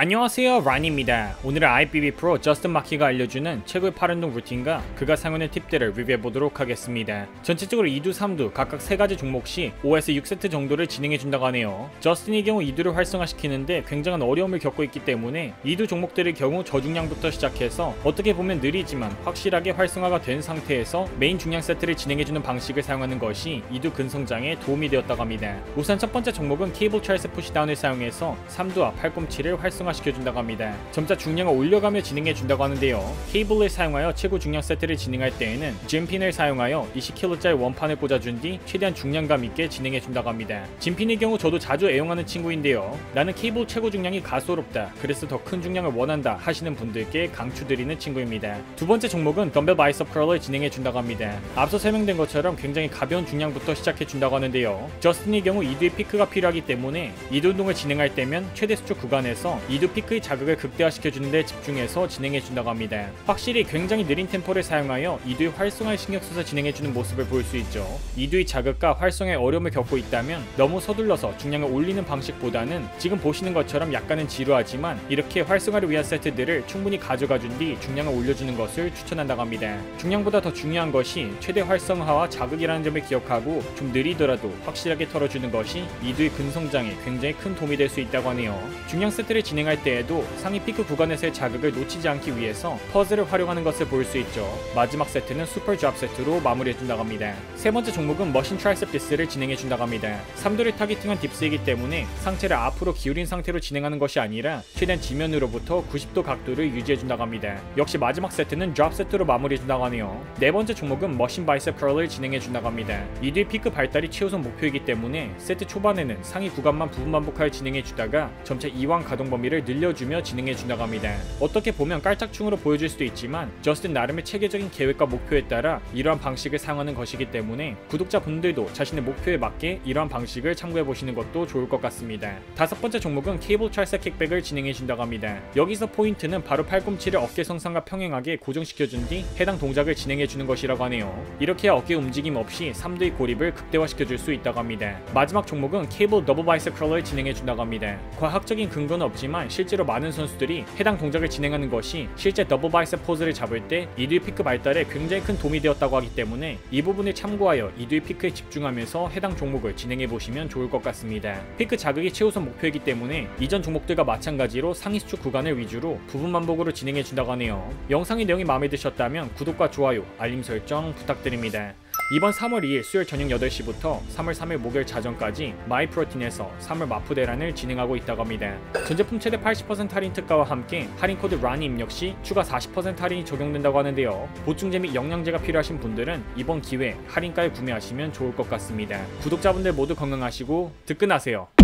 안녕하세요, 라니입니다. 오늘은 IFBB 프로 저스틴 마키가 알려주는 최고의 팔운동 루틴과 그가 사용하는 팁들을 리뷰해보도록 하겠습니다. 전체적으로 2두, 3두 각각 3가지 종목 시 5에서 6세트 정도를 진행해준다고 하네요. 저스틴의 경우 2두를 활성화시키는데 굉장한 어려움을 겪고 있기 때문에 2두 종목들의 경우 저중량부터 시작해서 어떻게 보면 느리지만 확실하게 활성화가 된 상태에서 메인 중량 세트를 진행해주는 방식을 사용하는 것이 2두 근성장에 도움이 되었다고 합니다. 우선 첫 번째 종목은 케이블 트라이셉 푸시다운을 사용해서 3두와 팔꿈치를 활성화시켜준다고 합니다. 점차 중량을 올려가며 진행해준다고 하는데요. 케이블을 사용하여 최고 중량 세트를 진행할 때에는 짐핀을 사용하여 20kg짜리 원판을 꽂아준 뒤 최대한 중량감 있게 진행해준다고 합니다. 짐핀의 경우 저도 자주 애용하는 친구인데요. 나는 케이블 최고 중량이 가소롭다, 그래서 더 큰 중량을 원한다 하시는 분들께 강추드리는 친구입니다. 두 번째 종목은 덤벨 바이셉 컬을 진행해준다고 합니다. 앞서 설명된 것처럼 굉장히 가벼운 중량부터 시작해준다고 하는데요. 저스틴의 경우 2두의 피크가 필요하기 때문에 2두 운동을 진행할 때면 최대 수축 구간에서 2두 피크의 자극을 극대화시켜주는 데 집중해서 진행해준다고 합니다. 확실히 굉장히 느린 템포를 사용하여 2두의 활성화에 신경써서 진행해주는 모습을 볼 수 있죠. 2두의 자극과 활성화에 어려움을 겪고 있다면 너무 서둘러서 중량을 올리는 방식보다는 지금 보시는 것처럼 약간은 지루하지만 이렇게 활성화를 위한 세트들을 충분히 가져가준 뒤 중량을 올려주는 것을 추천한다고 합니다. 중량보다 더 중요한 것이 최대 활성화와 자극이라는 점을 기억하고 좀 느리더라도 확실하게 털어주는 것이 2두의 근성장에 굉장히 큰 도움이 될 수 있다고 하네요. 중량 세트를 진행할 때에도 상위 피크 구간에서의 자극을 놓치지 않기 위해서 퍼즐을 활용하는 것을 볼 수 있죠. 마지막 세트는 슈퍼 드랍 세트로 마무리해준다고 합니다. 세 번째 종목은 머신 트라이셉 디스를 진행해준다고 합니다. 3두를 타겟팅한 딥스이기 때문에 상체를 앞으로 기울인 상태로 진행하는 것이 아니라 최대한 지면으로부터 90도 각도를 유지해준다고 합니다. 역시 마지막 세트는 드랍 세트로 마무리해준다고 하네요. 네 번째 종목은 머신 바이셉 컬을 진행해준다고 합니다. 2두의 피크 발달이 최우선 목표이기 때문에 세트 초반에는 상위 구간만 부분 반복하여 진행해주다가 점차 이완 가동 범위를 늘려주며 진행해준다고 합니다. 어떻게 보면 깔짝충으로 보여질 수도 있지만 저스틴 나름의 체계적인 계획과 목표에 따라 이러한 방식을 사용하는 것이기 때문에 구독자분들도 자신의 목표에 맞게 이러한 방식을 참고해보시는 것도 좋을 것 같습니다. 다섯 번째 종목은 케이블 트라이셉 킥백을 진행해준다고 합니다. 여기서 포인트는 바로 팔꿈치를 어깨 성상과 평행하게 고정시켜준 뒤 해당 동작을 진행해주는 것이라고 하네요. 이렇게 어깨 움직임 없이 3두의 고립을 극대화시켜줄 수 있다고 합니다. 마지막 종목은 케이블 더블 바이셉 컬을 진행해준다고 합니다. 과학적인 근거는 없지만 실제로 많은 선수들이 해당 동작을 진행하는 것이 실제 더블 바이셉 포즈를 잡을 때 2두의 피크 발달에 굉장히 큰 도움이 되었다고 하기 때문에 이 부분을 참고하여 2두의 피크에 집중하면서 해당 종목을 진행해보시면 좋을 것 같습니다. 피크 자극이 최우선 목표이기 때문에 이전 종목들과 마찬가지로 상위 수축 구간을 위주로 부분 반복으로 진행해준다고 하네요. 영상의 내용이 마음에 드셨다면 구독과 좋아요, 알림 설정 부탁드립니다. 이번 3월 2일 수요일 저녁 8시부터 3월 3일 목요일 자정까지 마이프로틴에서 3월 마프 대란을 진행하고 있다고 합니다. 전 제품 최대 80% 할인 특가와 함께 할인 코드 라니 입력 시 추가 40% 할인이 적용된다고 하는데요. 보충제 및 영양제가 필요하신 분들은 이번 기회에 할인가에 구매하시면 좋을 것 같습니다. 구독자분들 모두 건강하시고 득근하세요.